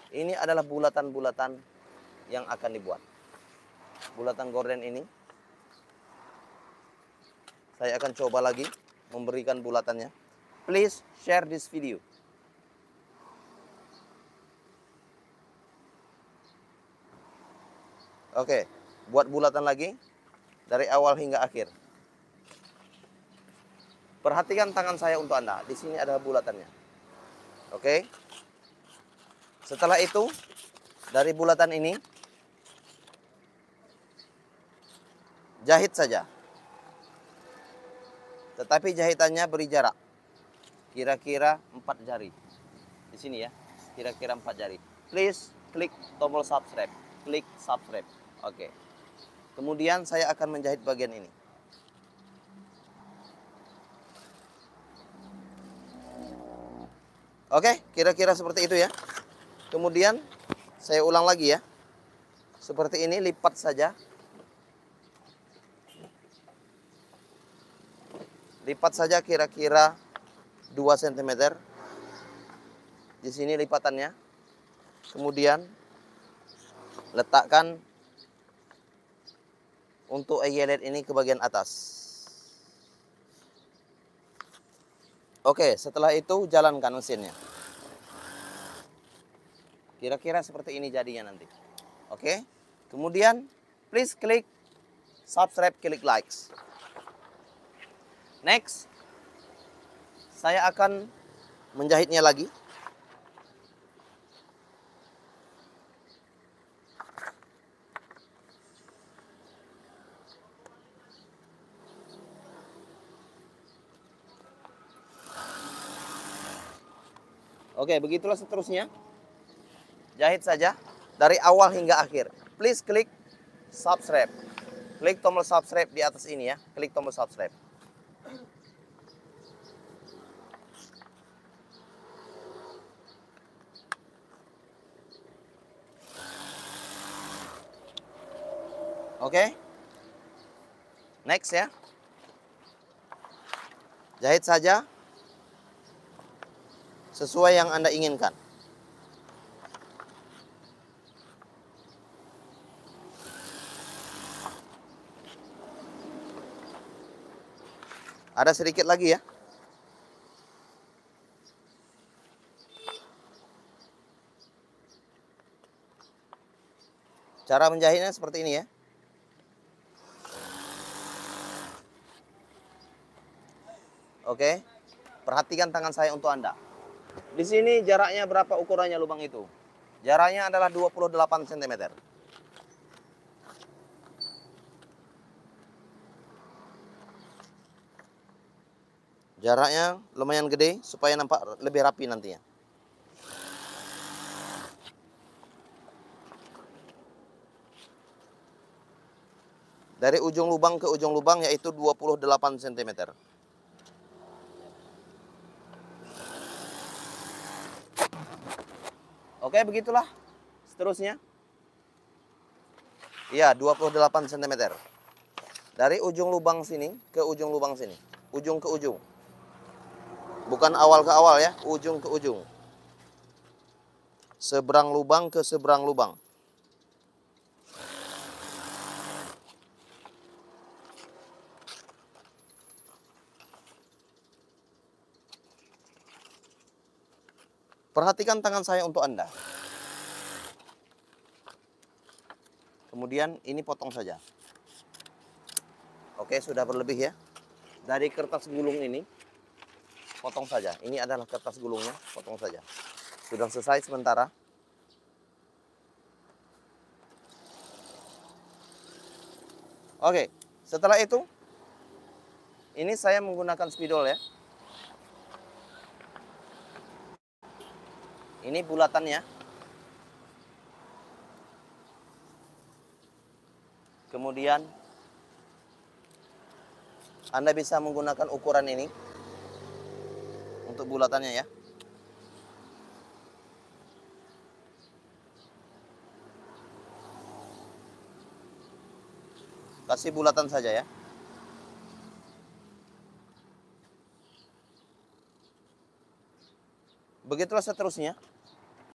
Ini adalah bulatan-bulatan yang akan dibuat. Bulatan gorden ini saya akan coba lagi memberikan bulatannya. Please share this video. Oke, buat bulatan lagi dari awal hingga akhir. Perhatikan tangan saya untuk Anda. Di sini ada bulatannya. Oke. Setelah itu, dari bulatan ini jahit saja. Tetapi jahitannya beri jarak. Kira-kira 4 jari. Di sini ya. Kira-kira 4 jari. Please klik tombol subscribe. Klik subscribe. Oke. Kemudian saya akan menjahit bagian ini. Oke, kira-kira seperti itu ya. Kemudian saya ulang lagi ya. Seperti ini, lipat saja. Lipat saja kira-kira 2 cm. Di sini lipatannya. Kemudian letakkan untuk eyelet ini ke bagian atas. Oke, setelah itu jalankan mesinnya. Kira-kira seperti ini jadinya nanti. Oke. Kemudian please klik subscribe, klik likes. Next, saya akan menjahitnya lagi. Oke, begitulah seterusnya. Jahit saja dari awal hingga akhir. Please klik subscribe. Klik tombol subscribe di atas ini ya. Klik tombol subscribe. Oke. Next ya. Jahit saja sesuai yang Anda inginkan. Ada sedikit lagi ya. Cara menjahitnya seperti ini ya. Oke. Perhatikan tangan saya untuk Anda. Di sini jaraknya berapa ukurannya lubang itu? Jaraknya adalah 28 cm. Jaraknya lumayan gede supaya nampak lebih rapi nantinya. Dari ujung lubang ke ujung lubang yaitu 28 cm. Oke, begitulah seterusnya. Iya, 28 cm. Dari ujung lubang sini ke ujung lubang sini. Ujung ke ujung. Bukan awal ke awal ya, ujung ke ujung. Seberang lubang ke seberang lubang. Perhatikan tangan saya untuk Anda. Kemudian ini potong saja. Oke, sudah berlebih ya. Dari kertas gulung ini, potong saja. Ini adalah kertas gulungnya, potong saja. Sudah selesai sementara. Oke, setelah itu, ini saya menggunakan spidol ya. Ini bulatannya. Kemudian Anda bisa menggunakan ukuran ini untuk bulatannya ya. Kasih bulatan saja ya. Begitulah seterusnya.